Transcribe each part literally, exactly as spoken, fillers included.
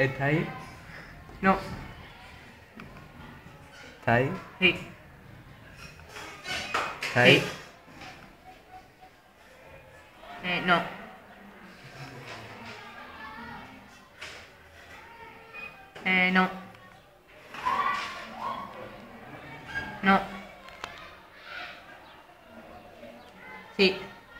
¿Está ahí? No. ¿Está ahí? Sí. ¿Está ahí? Sí. Eh, no. Eh, no. No. Sí.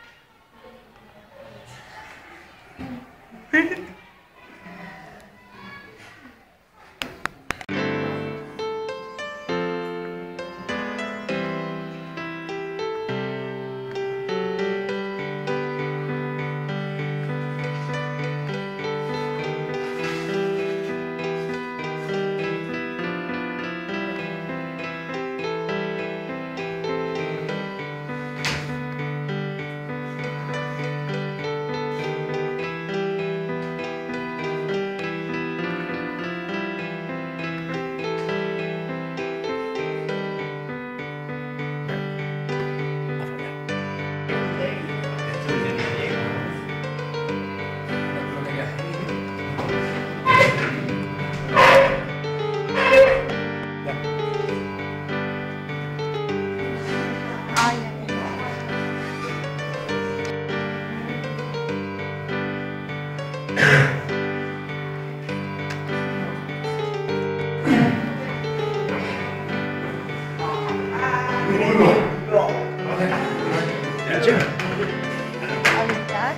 Ay, ¿habilitar?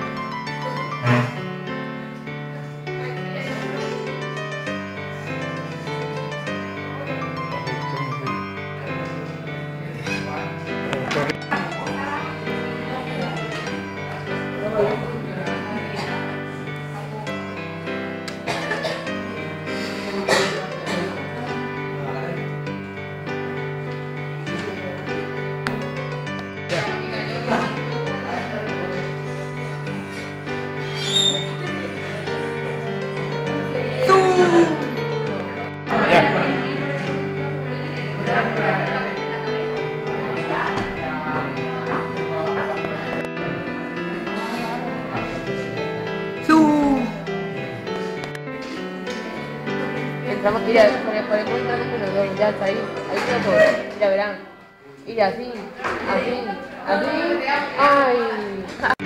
Entramos, mira, podemos entrar con los dos, ya está ahí, ahí está todo, ya verán. Mira, así, así, así, ay.